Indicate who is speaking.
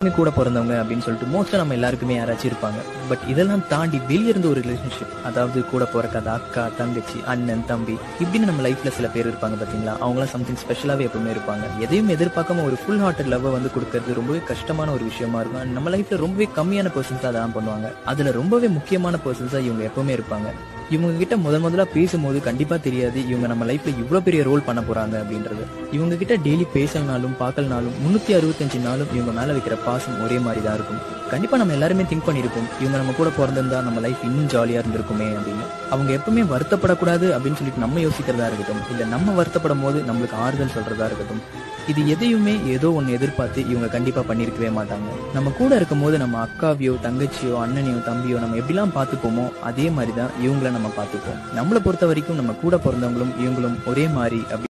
Speaker 1: கூட பிறந்தவங்க அப்படின்னு சொல்லிட்டு மோஸ்டா நம்ம எல்லாருக்குமே யாராச்சும் இருப்பாங்க. பட் இதெல்லாம் தாண்டி வெளிய இருந்து ஒரு ரிலேஷன்ஷிப், அதாவது கூட பிறக்காத அக்கா, தங்கச்சி, அண்ணன், தம்பி இப்படின்னு நம்ம லைஃப்ல சில பேர் இருப்பாங்க பாத்தீங்களா. அவங்களாம் சம்திங் ஸ்பெஷலாவே எப்பவுமே இருப்பாங்க. எதையும் எதிர்பார்க்காம ஒரு ஃபுல் ஹார்ட்டட் லவ் வந்து கொடுக்கறது ரொம்பவே கஷ்டமான ஒரு விஷயமா இருக்கும். And நம்ம லைஃப்ல ரொம்பவே கம்மியான பர்சன்ஸ் அதான் பண்ணுவாங்க. அதுல ரொம்பவே முக்கியமான பர்சன்ஸா இவங்க எப்பவுமே இருப்பாங்க. இவங்க கிட்ட முதல்ல பேசும்போது கண்டிப்பா தெரியாது இவங்க நம்ம லைஃப்ல இவ்வளவு பெரிய ரோல் பண்ண போறாங்க அப்படின்றது. இவங்க கிட்ட டெய்லி பேசலனாலும் பார்க்கலனாலும் 365 நாளும் இவங்க மேல வைக்கிற பாசம் ஒரே மாதிரி தான் இருக்கும். கண்டிப்பா நம்ம எல்லாருமே திங்க் பண்ணிருப்போம், இவங்க நம்ம கூட பிறந்திருந்தா நம்ம லைஃப் இன்னும் ஜாலியா இருந்திருக்குமே அப்படின்னு. அவங்க எப்பவுமே வருத்தப்படக்கூடாது அப்படின்னு சொல்லிட்டு நம்ம யோசிக்கிறதா இருக்கட்டும், இல்ல நம்ம வருத்தப்படும் போது நம்மளுக்கு ஆறுதல் சொல்றதா இருக்கட்டும், இது எதையுமே ஏதோ ஒன்னு எதிர்பார்த்து இவங்க கண்டிப்பா பண்ணிருக்கவே மாட்டாங்க. நம்ம கூட இருக்கும் போது நம்ம அக்காவையோ, தங்கச்சியோ, அண்ணனையோ, தம்பியோ நம்ம எப்படிலாம் பாத்துப்போமோ அதே மாதிரிதான் இவங்கள நம்ம பாத்துப்போம். நம்மளை பொறுத்த வரைக்கும் நம்ம கூட பிறந்தவங்களும் இவங்களும் ஒரே மாதிரி